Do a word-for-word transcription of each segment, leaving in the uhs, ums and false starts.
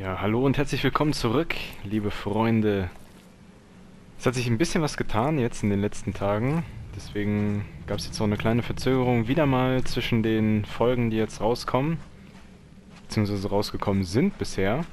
Ja, hallo und herzlich willkommen zurück, liebe Freunde. Es hat sich ein bisschen was getan jetzt in den letzten Tagen. Deswegen gab es jetzt auch eine kleine Verzögerung wieder mal zwischen den Folgen, die jetzt rauskommen. Beziehungsweise rausgekommen sind bisher.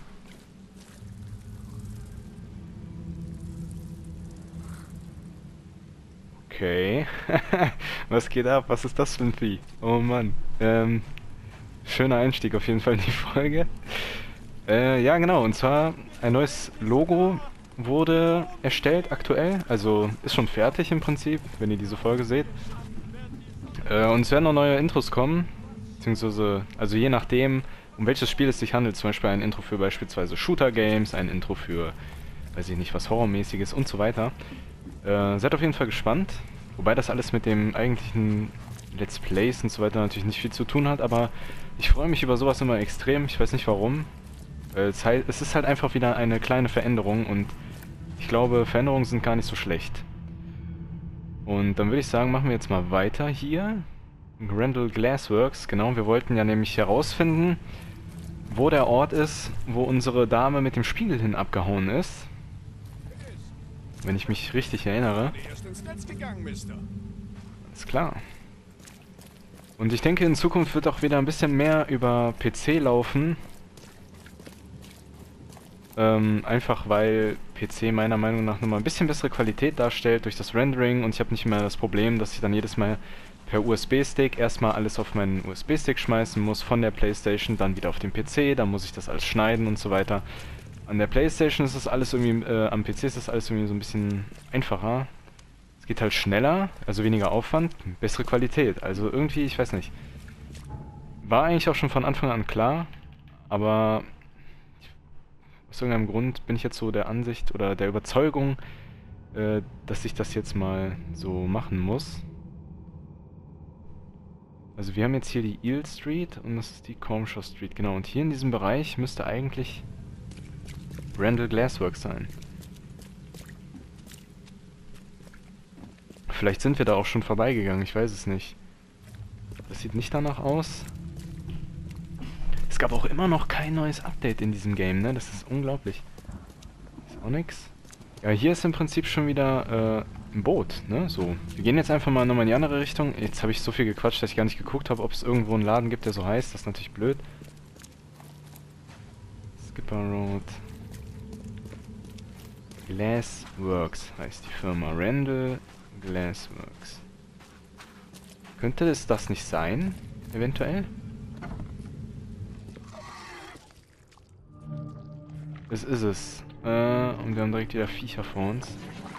Okay. Was geht ab? Was ist das für ein Vieh? Oh Mann. Ähm, schöner Einstieg auf jeden Fall in die Folge. Äh, ja genau, und zwar ein neues Logo wurde erstellt aktuell, also ist schon fertig im Prinzip, wenn ihr diese Folge seht. Äh, und es werden noch neue Intros kommen, beziehungsweise, also je nachdem, um welches Spiel es sich handelt, zum Beispiel ein Intro für beispielsweise Shooter-Games, ein Intro für, weiß ich nicht, was Horrormäßiges und so weiter. Äh, seid auf jeden Fall gespannt, wobei das alles mit dem eigentlichen Let's Plays und so weiter natürlich nicht viel zu tun hat, aber ich freue mich über sowas immer extrem, ich weiß nicht warum. Es, halt, es ist halt einfach wieder eine kleine Veränderung und ich glaube, Veränderungen sind gar nicht so schlecht. Und dann würde ich sagen, machen wir jetzt mal weiter hier. Grendel Glassworks, genau, wir wollten ja nämlich herausfinden, wo der Ort ist, wo unsere Dame mit dem Spiegel hin abgehauen ist. Wenn ich mich richtig erinnere. Alles klar. Und ich denke, in Zukunft wird auch wieder ein bisschen mehr über P C laufen. Ähm, einfach weil P C meiner Meinung nach nochmal ein bisschen bessere Qualität darstellt durch das Rendering und ich habe nicht mehr das Problem, dass ich dann jedes Mal per U S B-Stick erstmal alles auf meinen U S B-Stick schmeißen muss von der PlayStation, dann wieder auf den P C, dann muss ich das alles schneiden und so weiter. An der PlayStation ist das alles irgendwie, äh, am P C ist das alles irgendwie so ein bisschen einfacher. Es geht halt schneller, also weniger Aufwand, bessere Qualität. Also irgendwie, ich weiß nicht. War eigentlich auch schon von Anfang an klar, aber aus irgendeinem Grund bin ich jetzt so der Ansicht oder der Überzeugung, äh, dass ich das jetzt mal so machen muss. Also wir haben jetzt hier die Eel Street und das ist die Comshaw Street, genau. Und hier in diesem Bereich müsste eigentlich Grendel Glassworks sein. Vielleicht sind wir da auch schon vorbeigegangen, ich weiß es nicht. Das sieht nicht danach aus. Es gab auch immer noch kein neues Update in diesem Game, ne? Das ist unglaublich. Ist auch nix. Ja, hier ist im Prinzip schon wieder äh, ein Boot, ne? So. Wir gehen jetzt einfach mal nochmal in die andere Richtung. Jetzt habe ich so viel gequatscht, dass ich gar nicht geguckt habe, ob es irgendwo einen Laden gibt, der so heißt. Das ist natürlich blöd. Skipper Road. Glassworks heißt die Firma. Grendel Glassworks. Könnte es das nicht sein? Eventuell? Das ist es. Äh, und wir haben direkt wieder Viecher vor uns.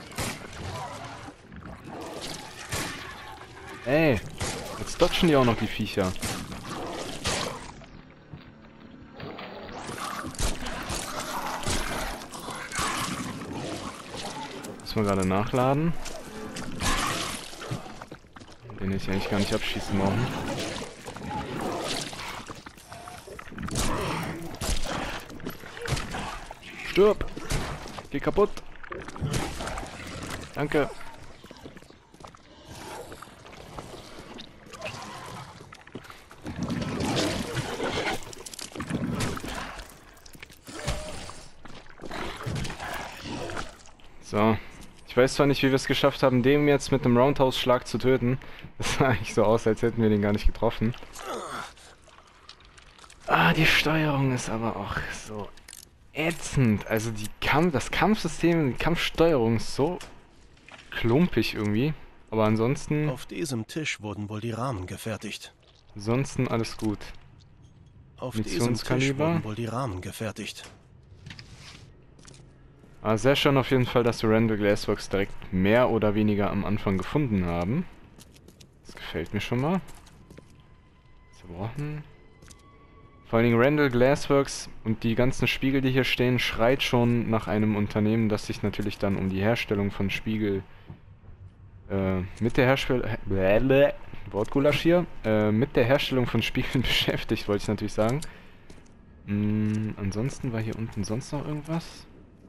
Ey, jetzt dodgen die auch noch die Viecher. Müssen wir gerade nachladen. Den hätte ich eigentlich gar nicht abschießen brauchen. Stirb! Geh kaputt! Danke! So. Ich weiß zwar nicht, wie wir es geschafft haben, den jetzt mit einem Roundhouse-Schlag zu töten. Das sah eigentlich so aus, als hätten wir den gar nicht getroffen. Ah, die Steuerung ist aber auch so ätzend. Also die Kampf das Kampfsystem, die Kampfsteuerung ist so klumpig irgendwie. Aber ansonsten... Auf diesem Tisch wurden wohl die Rahmen gefertigt. Ansonsten alles gut. Auf diesem Tisch wurden wohl die Rahmen gefertigt. Ah, sehr schön auf jeden Fall, dass wir Grendel Glassworks direkt mehr oder weniger am Anfang gefunden haben. Das gefällt mir schon mal. Zerbrochen. Vor allen Dingen Grendel Glassworks und die ganzen Spiegel, die hier stehen, schreit schon nach einem Unternehmen, das sich natürlich dann um die Herstellung von Spiegel äh, mit der Herstellung... Äh, Wortgulasch hier. Äh, mit der Herstellung von Spiegeln beschäftigt, wollte ich natürlich sagen. Mm, ansonsten war hier unten sonst noch irgendwas?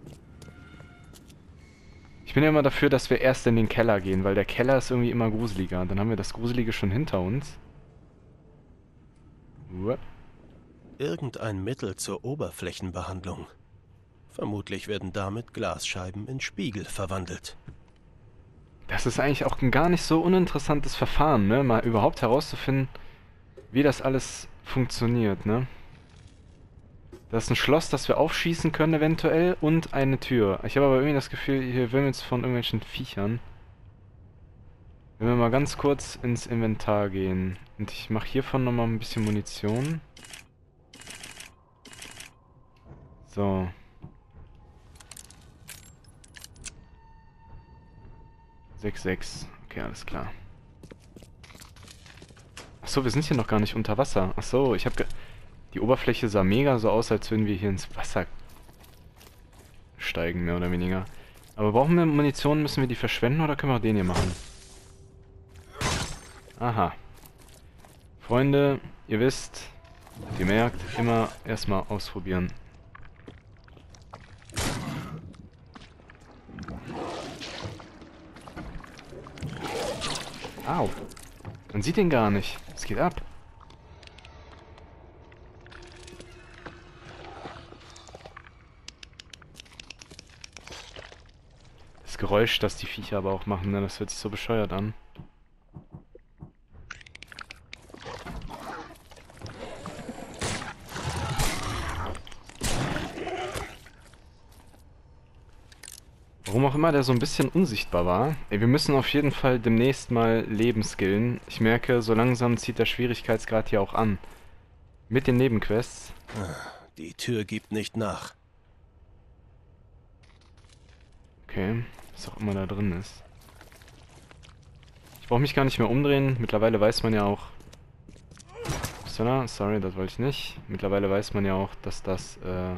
Ich bin ja immer dafür, dass wir erst in den Keller gehen, weil der Keller ist irgendwie immer gruseliger. Dann haben wir das Gruselige schon hinter uns. Uah. Irgendein Mittel zur Oberflächenbehandlung. Vermutlich werden damit Glasscheiben in Spiegel verwandelt. Das ist eigentlich auch ein gar nicht so uninteressantes Verfahren, ne? Mal überhaupt herauszufinden, wie das alles funktioniert, ne? Das ist ein Schloss, das wir aufschießen können eventuell und eine Tür. Ich habe aber irgendwie das Gefühl, hier wimmelt's von irgendwelchen Viechern. Wenn wir mal ganz kurz ins Inventar gehen. Und ich mache hiervon nochmal ein bisschen Munition. So. sechs sechs. Okay, alles klar. Achso, wir sind hier noch gar nicht unter Wasser. Achso, ich habe ge... Die Oberfläche sah mega so aus, als würden wir hier ins Wasser steigen, mehr oder weniger. Aber brauchen wir Munition? Müssen wir die verschwenden oder können wir auch den hier machen? Aha. Freunde, ihr wisst, ihr merkt, immer erstmal ausprobieren. Au. Man sieht ihn gar nicht. Es geht ab. Das Geräusch, das die Viecher aber auch machen, ne? Das hört sich so bescheuert an. Warum auch immer der so ein bisschen unsichtbar war. Ey, wir müssen auf jeden Fall demnächst mal Leben skillen. Ich merke, so langsam zieht der Schwierigkeitsgrad hier auch an. Mit den Nebenquests. Die Tür gibt nicht nach. Okay, was auch immer da drin ist. Ich brauche mich gar nicht mehr umdrehen. Mittlerweile weiß man ja auch... Sorry, das wollte ich nicht. Mittlerweile weiß man ja auch, dass das... Äh,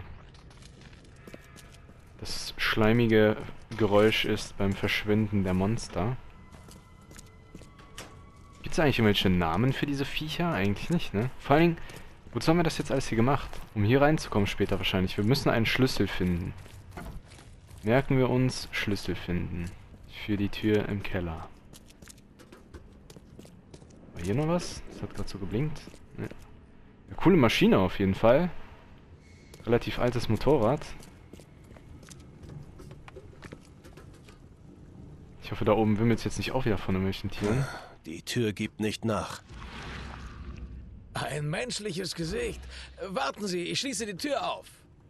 das schleimige Geräusch ist beim Verschwinden der Monster. Gibt es eigentlich irgendwelche Namen für diese Viecher? Eigentlich nicht, ne? Vor allen Dingen, wozu haben wir das jetzt alles hier gemacht? Um hier reinzukommen später wahrscheinlich. Wir müssen einen Schlüssel finden. Merken wir uns, Schlüssel finden. Für die Tür im Keller. War hier noch was? Das hat gerade so geblinkt. Ne. Eine coole Maschine auf jeden Fall. Relativ altes Motorrad. Ich hoffe, da oben wimmelt es jetzt nicht auch wieder von irgendwelchen Tieren. Die Tür gibt nicht nach. Ein menschliches Gesicht. Warten Sie, ich schließe die Tür auf.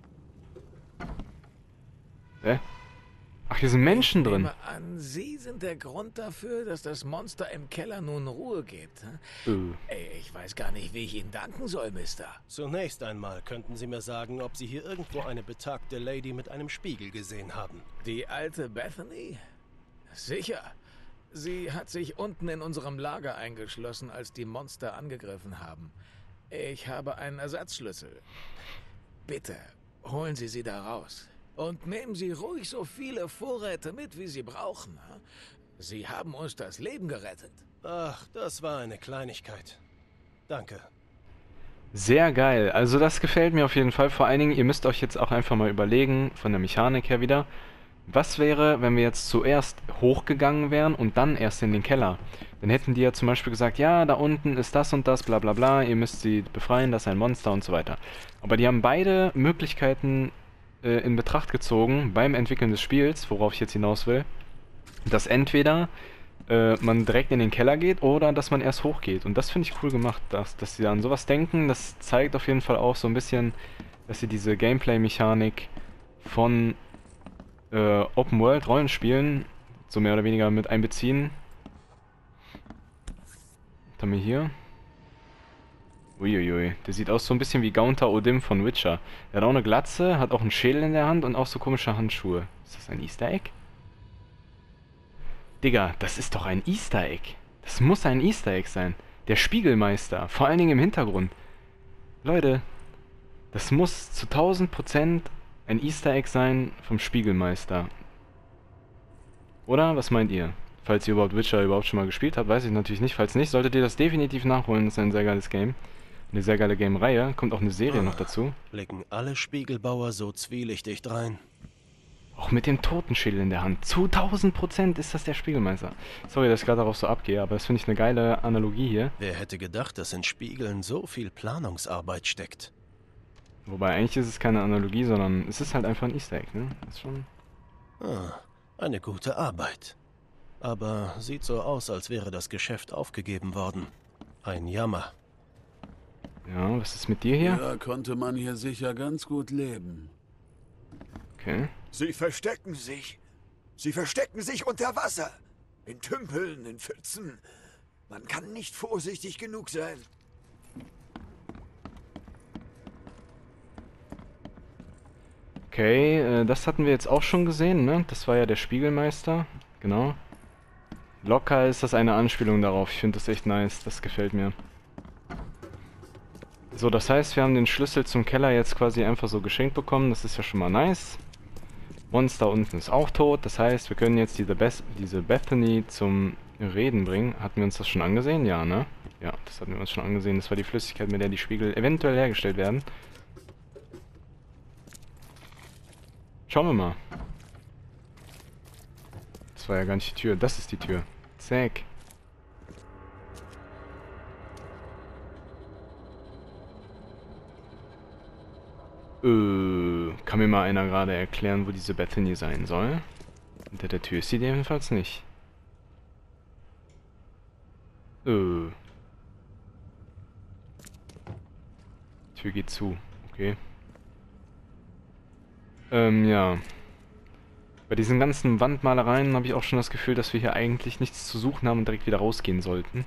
Hä? Ach, hier sind Menschen drin. Ich nehme an, Sie sind der Grund dafür, dass das Monster im Keller nun Ruhe gibt. Uh. Ich weiß gar nicht, wie ich Ihnen danken soll, Mister. Zunächst einmal könnten Sie mir sagen, ob Sie hier irgendwo eine betagte Lady mit einem Spiegel gesehen haben. Die alte Bethany? Sicher. Sie hat sich unten in unserem Lager eingeschlossen, als die Monster angegriffen haben. Ich habe einen Ersatzschlüssel. Bitte, holen Sie sie da raus. Und nehmen Sie ruhig so viele Vorräte mit, wie Sie brauchen. Sie haben uns das Leben gerettet. Ach, das war eine Kleinigkeit. Danke. Sehr geil. Also das gefällt mir auf jeden Fall. Vor allen Dingen, ihr müsst euch jetzt auch einfach mal überlegen, von der Mechanik her wieder, was wäre, wenn wir jetzt zuerst hochgegangen wären und dann erst in den Keller? Dann hätten die ja zum Beispiel gesagt, ja, da unten ist das und das, bla bla bla, ihr müsst sie befreien, das ist ein Monster und so weiter. Aber die haben beide Möglichkeiten äh, in Betracht gezogen beim Entwickeln des Spiels, worauf ich jetzt hinaus will, dass entweder äh, man direkt in den Keller geht oder dass man erst hochgeht. Und das finde ich cool gemacht, dass, dass sie an sowas denken. Das zeigt auf jeden Fall auch so ein bisschen, dass sie diese Gameplay-Mechanik von Äh, Open-World-Rollenspielen so mehr oder weniger mit einbeziehen. Was haben wir hier? Uiuiui, der sieht aus so ein bisschen wie Gaunter O'Dim von Witcher. Der hat auch eine Glatze, hat auch einen Schädel in der Hand und auch so komische Handschuhe. Ist das ein Easter Egg? Digga, das ist doch ein Easter Egg. Das muss ein Easter Egg sein. Der Spiegelmeister, vor allen Dingen im Hintergrund. Leute, das muss zu tausend Prozent ein Easter Egg sein vom Spiegelmeister. Oder? Was meint ihr? Falls ihr überhaupt Witcher überhaupt schon mal gespielt habt, weiß ich natürlich nicht. Falls nicht, solltet ihr das definitiv nachholen. Das ist ein sehr geiles Game. Eine sehr geile Game-Reihe. Kommt auch eine Serie ah, noch dazu. Blicken alle Spiegelbauer so zwielichtig drein. Auch mit dem Totenschädel in der Hand. Zu tausend Prozent ist das der Spiegelmeister. Sorry, dass ich gerade darauf so abgehe, aber das finde ich eine geile Analogie hier. Wer hätte gedacht, dass in Spiegeln so viel Planungsarbeit steckt? Wobei eigentlich ist es keine Analogie, sondern es ist halt einfach ein Easter Egg, ne? Das ist schon... Ah, eine gute Arbeit. Aber sieht so aus, als wäre das Geschäft aufgegeben worden. Ein Jammer. Ja, was ist mit dir hier? Ja, konnte man hier sicher ganz gut leben. Okay. Sie verstecken sich. Sie verstecken sich unter Wasser. In Tümpeln, in Pfützen. Man kann nicht vorsichtig genug sein. Okay, äh, das hatten wir jetzt auch schon gesehen, ne? Das war ja der Spiegelmeister. Genau. Locker ist das eine Anspielung darauf. Ich finde das echt nice. Das gefällt mir. So, das heißt, wir haben den Schlüssel zum Keller jetzt quasi einfach so geschenkt bekommen. Das ist ja schon mal nice. Monster unten ist auch tot. Das heißt, wir können jetzt diese, Bes diese Bethany zum Reden bringen. Hatten wir uns das schon angesehen? Ja, ne? Ja, das hatten wir uns schon angesehen. Das war die Flüssigkeit, mit der die Spiegel eventuell hergestellt werden. Schauen wir mal. Das war ja gar nicht die Tür. Das ist die Tür. Zack. Äh, kann mir mal einer gerade erklären, wo diese Bethany sein soll? Hinter der Tür ist sie jedenfalls nicht. Äh. Tür geht zu. Okay. Ähm, ja. Bei diesen ganzen Wandmalereien habe ich auch schon das Gefühl, dass wir hier eigentlich nichts zu suchen haben und direkt wieder rausgehen sollten.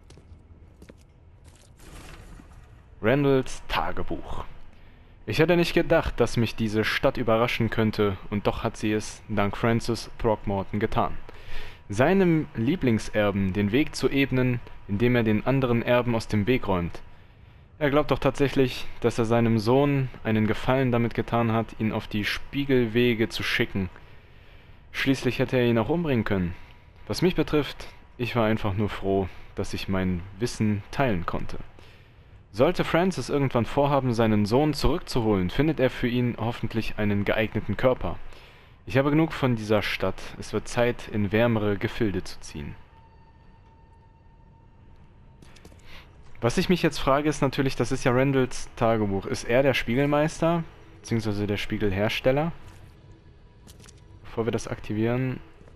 Randalls Tagebuch. Ich hätte nicht gedacht, dass mich diese Stadt überraschen könnte, und doch hat sie es dank Francis Throckmorton getan. Seinem Lieblingserben den Weg zu ebnen, indem er den anderen Erben aus dem Weg räumt. Er glaubt doch tatsächlich, dass er seinem Sohn einen Gefallen damit getan hat, ihn auf die Spiegelwege zu schicken. Schließlich hätte er ihn auch umbringen können. Was mich betrifft, ich war einfach nur froh, dass ich mein Wissen teilen konnte. Sollte Francis irgendwann vorhaben, seinen Sohn zurückzuholen, findet er für ihn hoffentlich einen geeigneten Körper. Ich habe genug von dieser Stadt. Es wird Zeit, in wärmere Gefilde zu ziehen. Was ich mich jetzt frage, ist natürlich, das ist ja Randalls Tagebuch. Ist er der Spiegelmeister, beziehungsweise der Spiegelhersteller? Bevor wir das aktivieren...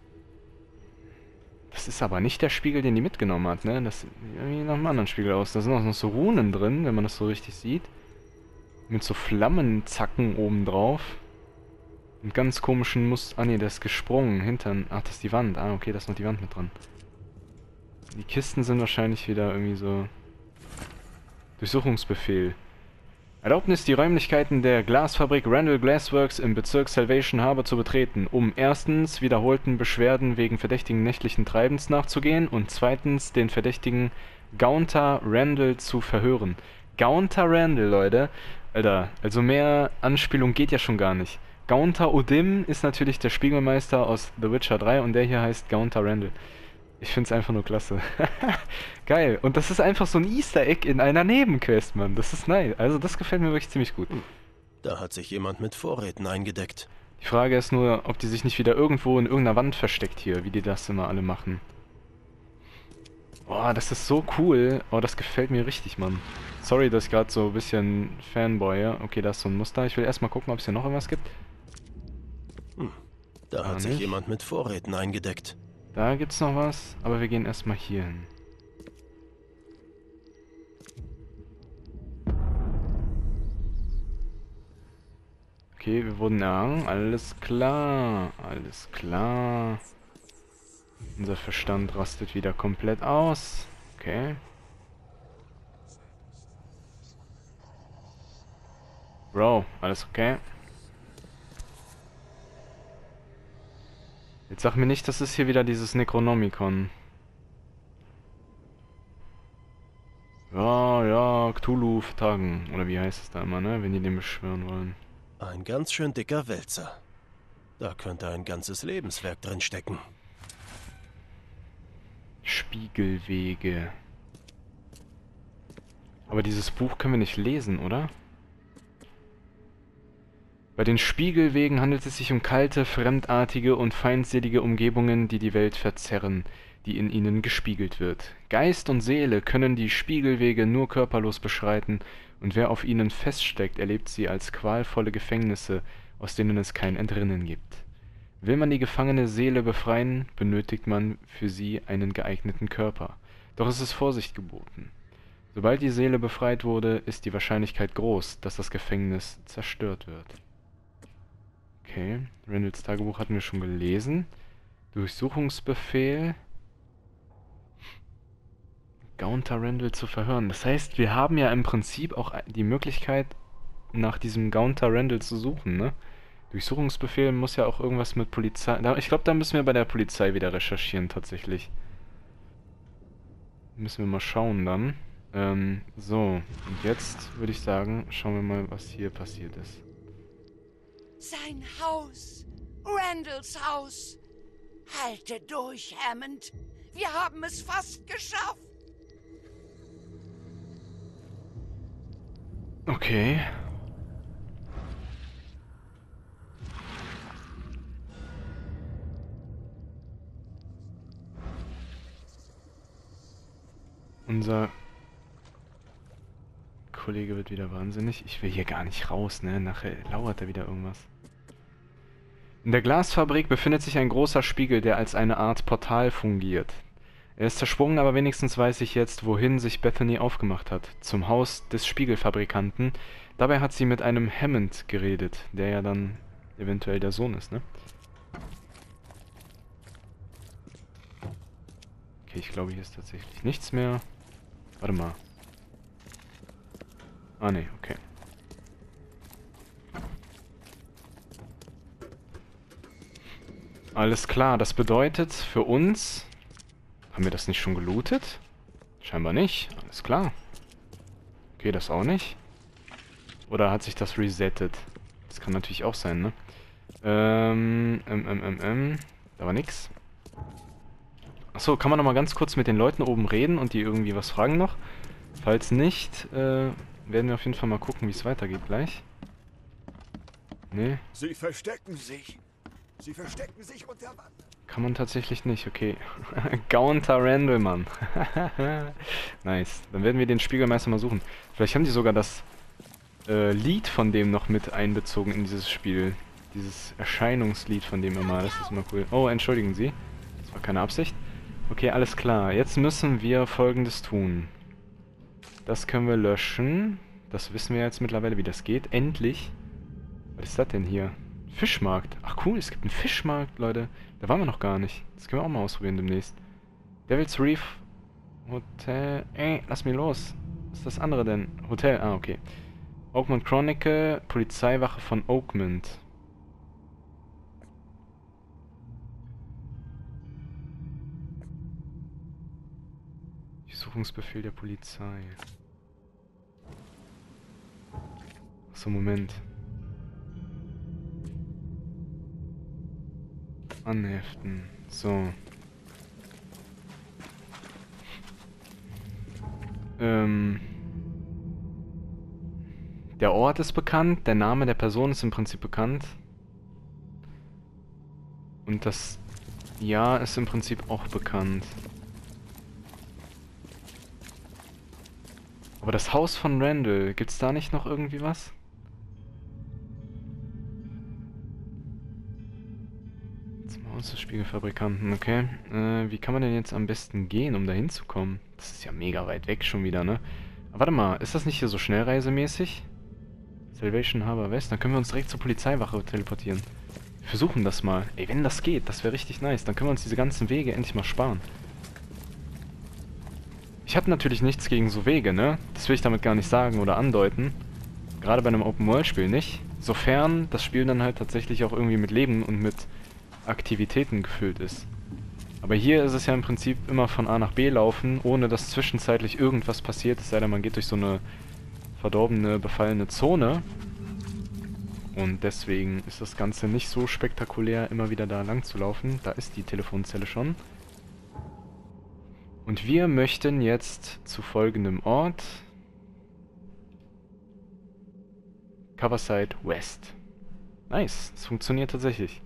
Das ist aber nicht der Spiegel, den die mitgenommen hat, ne? Das sieht irgendwie nach einem anderen Spiegel aus. Da sind auch noch so Runen drin, wenn man das so richtig sieht. Mit so Flammenzacken obendrauf. Und ganz komischen Muster... Ah ne, der ist gesprungen. Hintern... Ach, das ist die Wand. Ah, okay, da ist noch die Wand mit dran. Die Kisten sind wahrscheinlich wieder irgendwie so... Durchsuchungsbefehl. Erlaubnis, die Räumlichkeiten der Glasfabrik Randall Glassworks im Bezirk Salvation Harbor zu betreten, um erstens wiederholten Beschwerden wegen verdächtigen nächtlichen Treibens nachzugehen und zweitens den verdächtigen Gaunter Randall zu verhören. Gaunter Randall, Leute. Alter, also mehr Anspielung geht ja schon gar nicht. Gaunter O'Dim ist natürlich der Spiegelmeister aus The Witcher drei und der hier heißt Gaunter Randall. Ich find's einfach nur klasse. Geil. Und das ist einfach so ein Easter Egg in einer Nebenquest, Mann. Das ist nice. Also das gefällt mir wirklich ziemlich gut. Da hat sich jemand mit Vorräten eingedeckt. Die Frage ist nur, ob die sich nicht wieder irgendwo in irgendeiner Wand versteckt hier, wie die das immer alle machen. Boah, das ist so cool. Oh, das gefällt mir richtig, Mann. Sorry, dass ich gerade so ein bisschen Fanboy. Okay, da ist so ein Muster. Ich will erstmal gucken, ob es hier noch irgendwas gibt. Hm. Da Gar hat sich nicht. jemand mit Vorräten eingedeckt. Da gibt's noch was, aber wir gehen erstmal hier hin. Okay, wir wurden erhangen. Alles klar. Alles klar. Unser Verstand rastet wieder komplett aus. Okay. Bro, alles okay? Jetzt sag mir nicht, das ist hier wieder dieses Necronomicon. Ja, ja, Cthulhu vertagen. Oder wie heißt es da immer, ne? Wenn die den beschwören wollen. Ein ganz schön dicker Wälzer. Da könnte ein ganzes Lebenswerk drin stecken. Spiegelwege. Aber dieses Buch können wir nicht lesen, oder? Bei den Spiegelwegen handelt es sich um kalte, fremdartige und feindselige Umgebungen, die die Welt verzerren, die in ihnen gespiegelt wird. Geist und Seele können die Spiegelwege nur körperlos beschreiten, und wer auf ihnen feststeckt, erlebt sie als qualvolle Gefängnisse, aus denen es kein Entrinnen gibt. Will man die gefangene Seele befreien, benötigt man für sie einen geeigneten Körper. Doch es ist Vorsicht geboten. Sobald die Seele befreit wurde, ist die Wahrscheinlichkeit groß, dass das Gefängnis zerstört wird. Okay, Randalls Tagebuch hatten wir schon gelesen. Durchsuchungsbefehl. Gaunter Randall zu verhören. Das heißt, wir haben ja im Prinzip auch die Möglichkeit, nach diesem Gaunter Randall zu suchen, ne? Durchsuchungsbefehl muss ja auch irgendwas mit Polizei... Ich glaube, da müssen wir bei der Polizei wieder recherchieren, tatsächlich. Müssen wir mal schauen dann. Ähm, so. Und jetzt würde ich sagen, schauen wir mal, was hier passiert ist. Sein Haus. Randalls Haus. Halte durch, Hammond. Wir haben es fast geschafft. Okay. Unser Kollege wird wieder wahnsinnig. Ich will hier gar nicht raus, ne? Nachher lauert da wieder irgendwas. In der Glasfabrik befindet sich ein großer Spiegel, der als eine Art Portal fungiert. Er ist zersprungen, aber wenigstens weiß ich jetzt, wohin sich Bethany aufgemacht hat. Zum Haus des Spiegelfabrikanten. Dabei hat sie mit einem Hammond geredet, der ja dann eventuell der Sohn ist, ne? Okay, ich glaube, hier ist tatsächlich nichts mehr. Warte mal. Ah, ne, okay. Alles klar, das bedeutet für uns... Haben wir das nicht schon gelootet? Scheinbar nicht. Alles klar. Okay, das auch nicht. Oder hat sich das resettet? Das kann natürlich auch sein, ne? Ähm, ähm, ähm, ähm, ähm. Da war nix. Achso, kann man nochmal ganz kurz mit den Leuten oben reden und die irgendwie was fragen noch? Falls nicht, äh, werden wir auf jeden Fall mal gucken, wie es weitergeht gleich. Nee. Sie verstecken sich. Sie verstecken sich unter Wasser. Kann man tatsächlich nicht, okay. Gaunter Randall, Mann. Nice. Dann werden wir den Spiegelmeister mal suchen. Vielleicht haben die sogar das äh, Lied von dem noch mit einbezogen in dieses Spiel. Dieses Erscheinungslied von dem immer. Das ist immer cool. Oh, entschuldigen Sie. Das war keine Absicht. Okay, alles klar. Jetzt müssen wir Folgendes tun. Das können wir löschen. Das wissen wir jetzt mittlerweile, wie das geht. Endlich. Was ist das denn hier? Fischmarkt. Ach cool, es gibt einen Fischmarkt, Leute. Da waren wir noch gar nicht. Das können wir auch mal ausprobieren demnächst. Devil's Reef Hotel. Ey, lass mich los. Was ist das andere denn? Hotel. Ah, okay. Oakmont Chronicle. Polizeiwache von Oakmont. Durchsuchungsbefehl der Polizei. Achso, Moment. Anheften. So. Ähm. Der Ort ist bekannt, der Name der Person ist im Prinzip bekannt. Und das Jahr ist im Prinzip auch bekannt. Aber das Haus von Randall, gibt's da nicht noch irgendwie was? Haus des Spiegelfabrikanten, okay. Äh, wie kann man denn jetzt am besten gehen, um da hinzukommen? Das ist ja mega weit weg schon wieder, ne? Aber warte mal, ist das nicht hier so schnellreisemäßig? Salvation Harbor West, dann können wir uns direkt zur Polizeiwache teleportieren. Wir versuchen das mal. Ey, wenn das geht, das wäre richtig nice. Dann können wir uns diese ganzen Wege endlich mal sparen. Ich habe natürlich nichts gegen so Wege, ne? Das will ich damit gar nicht sagen oder andeuten. Gerade bei einem Open-World-Spiel nicht. Sofern das Spiel dann halt tatsächlich auch irgendwie mit Leben und mit Aktivitäten gefüllt ist. Aber hier ist es ja im Prinzip immer von A nach B laufen, ohne dass zwischenzeitlich irgendwas passiert, es sei denn, man geht durch so eine verdorbene, befallene Zone. Und deswegen ist das Ganze nicht so spektakulär, immer wieder da lang zu laufen. Da ist die Telefonzelle schon. Und wir möchten jetzt zu folgendem Ort. Coverside West. Nice, es funktioniert tatsächlich.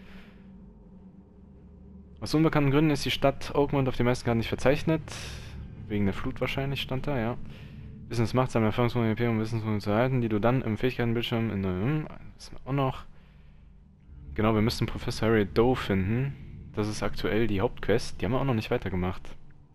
Aus unbekannten Gründen ist die Stadt Oakmont auf den meisten Karten nicht verzeichnet. Wegen der Flut wahrscheinlich stand da, ja. Business macht seine Erfahrungsmomente um Wissensmomente zu erhalten, die du dann im Fähigkeitenbildschirm in der... Das auch noch... Genau, wir müssen Professor Harry Doe finden. Das ist aktuell die Hauptquest. Die haben wir auch noch nicht weitergemacht.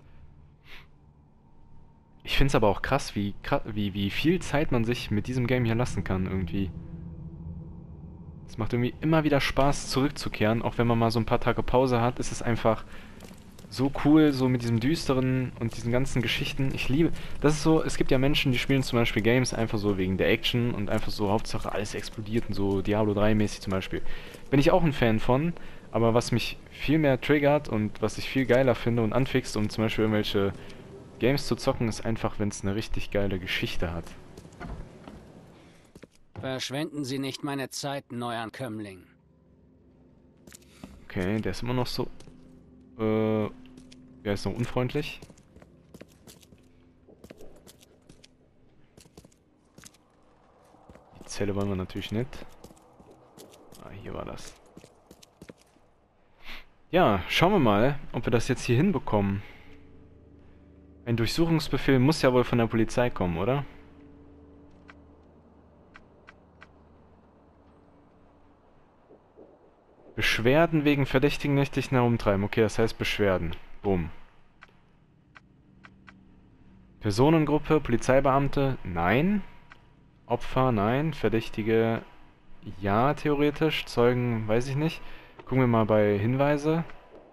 Ich finde es aber auch krass, wie, wie, wie viel Zeit man sich mit diesem Game hier lassen kann, irgendwie. Es macht irgendwie immer wieder Spaß, zurückzukehren. Auch wenn man mal so ein paar Tage Pause hat, ist es einfach so cool, so mit diesem Düsteren und diesen ganzen Geschichten. Ich liebe... Das ist so, es gibt ja Menschen, die spielen zum Beispiel Games einfach so wegen der Action und einfach so, Hauptsache alles explodiert und so Diablo drei mäßig zum Beispiel. Bin ich auch ein Fan von, aber was mich viel mehr triggert und was ich viel geiler finde und anfixt, um zum Beispiel irgendwelche Games zu zocken, ist einfach, wenn es eine richtig geile Geschichte hat. Verschwenden Sie nicht meine Zeit, Neuankömmling. Okay, der ist immer noch so... Äh... Der ist noch unfreundlich. Die Zelle wollen wir natürlich nicht. Ah, hier war das. Ja, schauen wir mal, ob wir das jetzt hier hinbekommen. Ein Durchsuchungsbefehl muss ja wohl von der Polizei kommen, oder? Beschwerden wegen verdächtigen nächtlichen Herumtreiben. Okay, das heißt Beschwerden. Boom. Personengruppe, Polizeibeamte, nein. Opfer, nein. Verdächtige, ja, theoretisch. Zeugen, weiß ich nicht. Gucken wir mal bei Hinweise.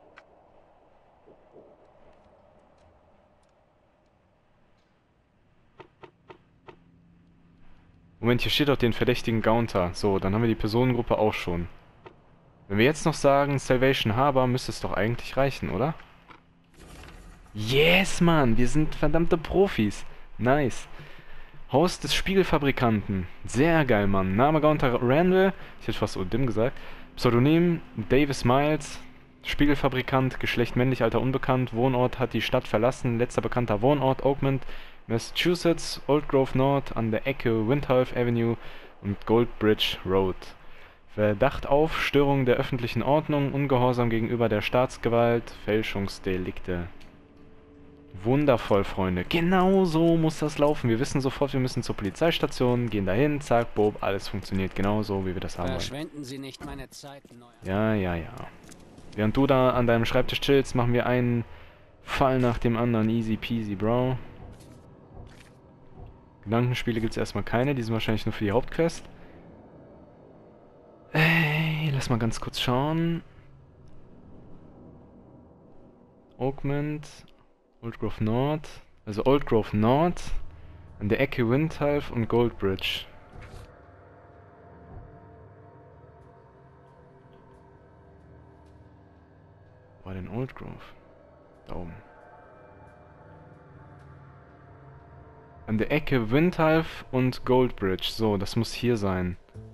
Moment, hier steht doch den verdächtigen Gaunter. So, dann haben wir die Personengruppe auch schon. Wenn wir jetzt noch sagen Salvation Harbor, müsste es doch eigentlich reichen, oder? Yes, Mann, wir sind verdammte Profis. Nice. Haus des Spiegelfabrikanten. Sehr geil, Mann. Name Gaunter Randall. Ich hätte fast Odim gesagt. Pseudonym Davis Miles. Spiegelfabrikant. Geschlecht männlich, Alter unbekannt. Wohnort hat die Stadt verlassen. Letzter bekannter Wohnort Oakmont, Massachusetts. Old Grove Nord an der Ecke Windhalf Avenue und Goldbridge Road. Verdacht auf Störung der öffentlichen Ordnung, Ungehorsam gegenüber der Staatsgewalt, Fälschungsdelikte. Wundervoll, Freunde. Genau so muss das laufen. Wir wissen sofort, wir müssen zur Polizeistation, gehen dahin, zack, bob, alles funktioniert genauso, wie wir das haben wollen. Verschwenden Sie nicht meine Zeit, Neuer. Ja, ja, ja. Während du da an deinem Schreibtisch chillst, machen wir einen Fall nach dem anderen. Easy peasy, Bro. Gedankenspiele gibt es erstmal keine, die sind wahrscheinlich nur für die Hauptquest. Ey, lass mal ganz kurz schauen. Oakmont, Old Grove Nord. Also Old Grove Nord, an der Ecke Windhalf und Goldbridge. Wo war denn Old Grove? Da oben. An der Ecke Windhalf und Goldbridge. So, das muss hier sein.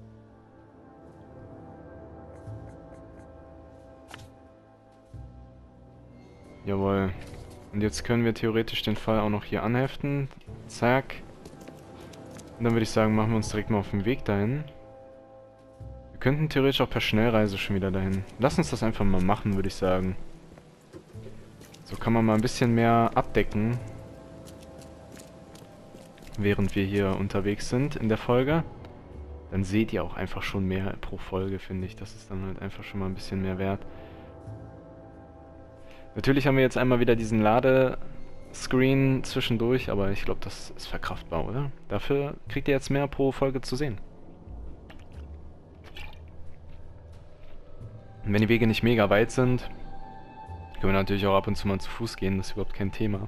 Jawohl. Und jetzt können wir theoretisch den Fall auch noch hier anheften. Zack. Und dann würde ich sagen, machen wir uns direkt mal auf den Weg dahin. Wir könnten theoretisch auch per Schnellreise schon wieder dahin. Lass uns das einfach mal machen, würde ich sagen. So kann man mal ein bisschen mehr abdecken, während wir hier unterwegs sind in der Folge. Dann seht ihr auch einfach schon mehr pro Folge, finde ich. Das ist dann halt einfach schon mal ein bisschen mehr wert. Natürlich haben wir jetzt einmal wieder diesen Ladescreen zwischendurch, aber ich glaube, das ist verkraftbar, oder? Dafür kriegt ihr jetzt mehr pro Folge zu sehen. Und wenn die Wege nicht mega weit sind, können wir natürlich auch ab und zu mal zu Fuß gehen, das ist überhaupt kein Thema.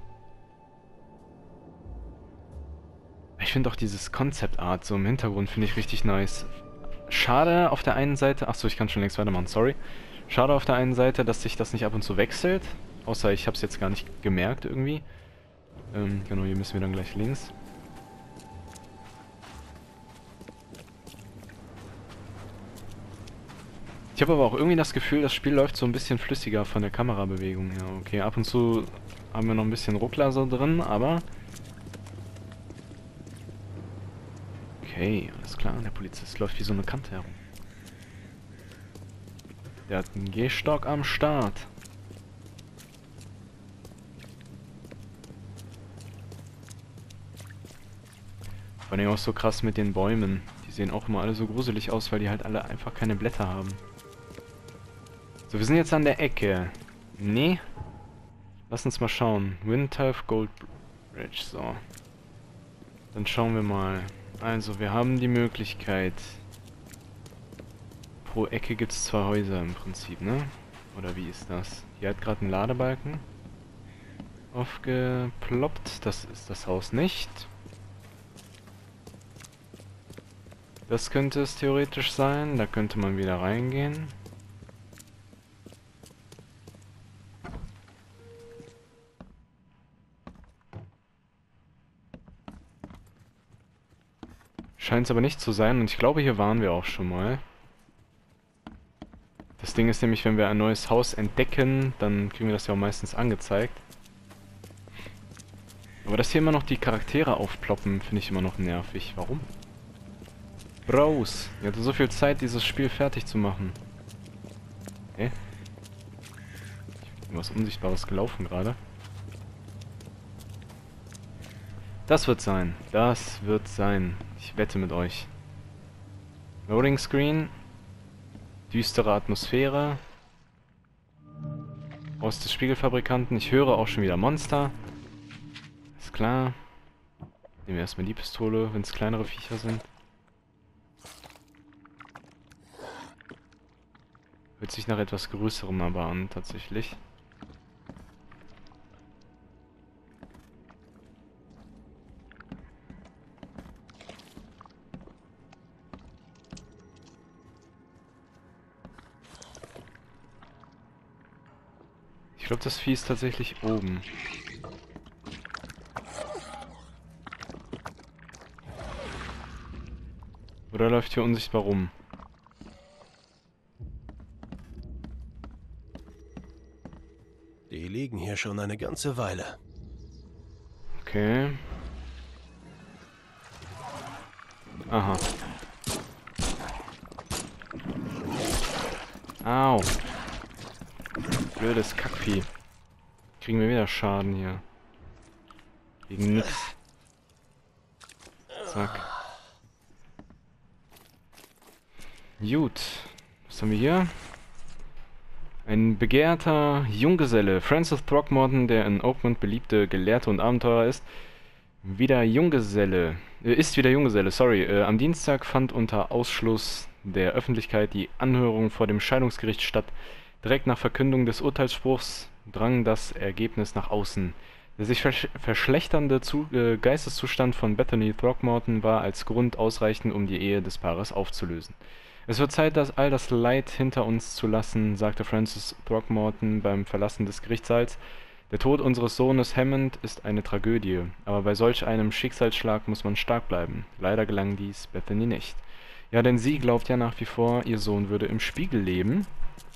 Ich finde auch dieses Concept Art so im Hintergrund finde ich richtig nice. Schade auf der einen Seite, achso, ich kann schon längst weitermachen, sorry. Schade auf der einen Seite, dass sich das nicht ab und zu wechselt. Außer ich habe es jetzt gar nicht gemerkt irgendwie. Ähm, genau, hier müssen wir dann gleich links. Ich habe aber auch irgendwie das Gefühl, das Spiel läuft so ein bisschen flüssiger von der Kamerabewegung her. Okay, ab und zu haben wir noch ein bisschen Ruckler so drin, aber... Okay, alles klar, der Polizist läuft wie so eine Kante herum. Der hat einen Gehstock am Start. Vor allem auch so krass mit den Bäumen. Die sehen auch immer alle so gruselig aus, weil die halt alle einfach keine Blätter haben. So, wir sind jetzt an der Ecke. Nee. Lass uns mal schauen. Windhelf Gold Bridge, so. Dann schauen wir mal. Also, wir haben die Möglichkeit. Pro Ecke gibt es zwei Häuser im Prinzip, ne? Oder wie ist das? Hier hat gerade ein Ladebalken aufgeploppt. Das ist das Haus nicht. Das könnte es theoretisch sein. Da könnte man wieder reingehen. Scheint es aber nicht zu sein. Und ich glaube, hier waren wir auch schon mal. Das Ding ist nämlich, wenn wir ein neues Haus entdecken, dann kriegen wir das ja auch meistens angezeigt. Aber dass hier immer noch die Charaktere aufploppen, finde ich immer noch nervig. Warum? Bros, ihr hattet so viel Zeit, dieses Spiel fertig zu machen. Hä? Irgendwas Unsichtbares gelaufen gerade. Das wird sein. Das wird sein. Ich wette mit euch. Loading Screen. Düstere Atmosphäre. Aus des Spiegelfabrikanten. Ich höre auch schon wieder Monster. Ist klar. Nehmen wir erstmal die Pistole, wenn es kleinere Viecher sind. Hört sich nach etwas Größerem aber an, tatsächlich. Ich glaube, das Vieh ist tatsächlich oben. Oder läuft hier unsichtbar rum? Die liegen hier schon eine ganze Weile. Okay. Aha. Au. Blödes Kackvieh. Kriegen wir wieder Schaden hier. Gegen nix. Zack. Gut. Was haben wir hier? Ein begehrter Junggeselle. Francis Throckmorton, der in Oakmont beliebte Gelehrte und Abenteurer ist. Wieder Junggeselle. Äh, ist wieder Junggeselle, sorry. Äh, am Dienstag fand unter Ausschluss der Öffentlichkeit die Anhörung vor dem Scheidungsgericht statt. Direkt nach Verkündung des Urteilsspruchs drang das Ergebnis nach außen. Der sich versch verschlechternde Zu äh, Geisteszustand von Bethany Throckmorton war als Grund ausreichend, um die Ehe des Paares aufzulösen. Es wird Zeit, das all das Leid hinter uns zu lassen, sagte Francis Throckmorton beim Verlassen des Gerichtssaals. Der Tod unseres Sohnes Hammond ist eine Tragödie, aber bei solch einem Schicksalsschlag muss man stark bleiben. Leider gelang dies Bethany nicht. Ja, denn sie glaubt ja nach wie vor, ihr Sohn würde im Spiegel leben.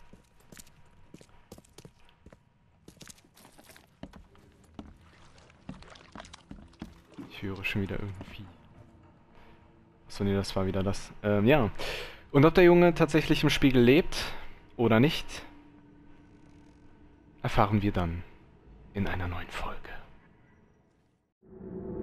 Ich höre schon wieder irgendwie. Achso, nee, das war wieder das. Ähm, ja. Und ob der Junge tatsächlich im Spiegel lebt oder nicht, erfahren wir dann in einer neuen Folge.